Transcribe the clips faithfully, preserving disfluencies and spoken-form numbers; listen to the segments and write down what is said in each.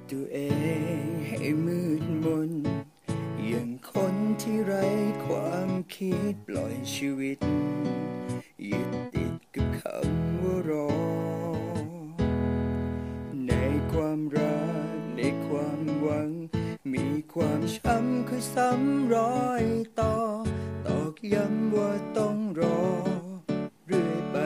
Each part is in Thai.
ตัวเองให้มืดมนอย่างคนที่ไร้ความคิดปล่อยชีวิตยึดติดกับคำว่ารอในความรักในความหวังมีความช้ำคือซ้ำรอยต่อตอกย้ำว่าต้องรอเรื่อยไป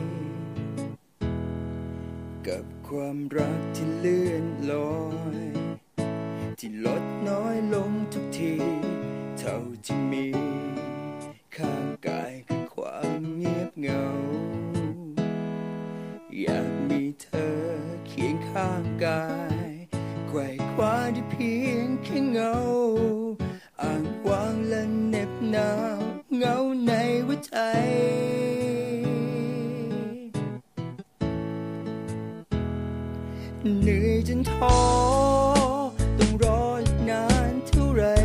กับความรักที่เลื่อนลอยที่ลดน้อยลงทุกทีเท่าที่มีข้างกายคือความเงียบเหงาอยากมีเธอเคียงข้างกายไขว่คว้าได้เพียงแค่เงาอ้างว้างและเหน็บหนาวเงาในหัวใจเหนื่อยจนท้อต้องรออีกนานเท่าไร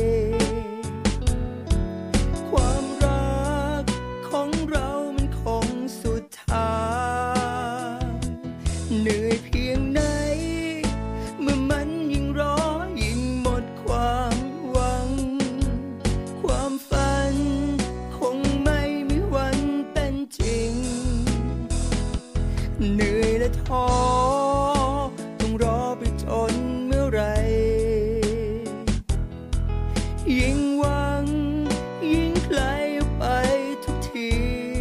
ความรักของเรามันคงสุดทางเหนื่อยเพียงไหนเมื่อมันยิ่งรอยิ่งหมดความหวังความฝันคงไม่มีวันเป็นจริงเหนื่อยและท้อรอไปจนเมื่อไรยิ่งหวังยิ่งไกลออกไปทุกที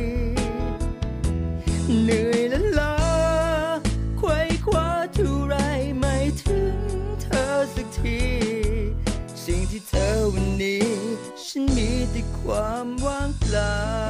เหนื่อยและล้าไขว่คว้าเท่าไรไม่ถึงเธอสักทีสิ่งที่เธอวันนี้ฉันมีแต่ความว่างเปล่า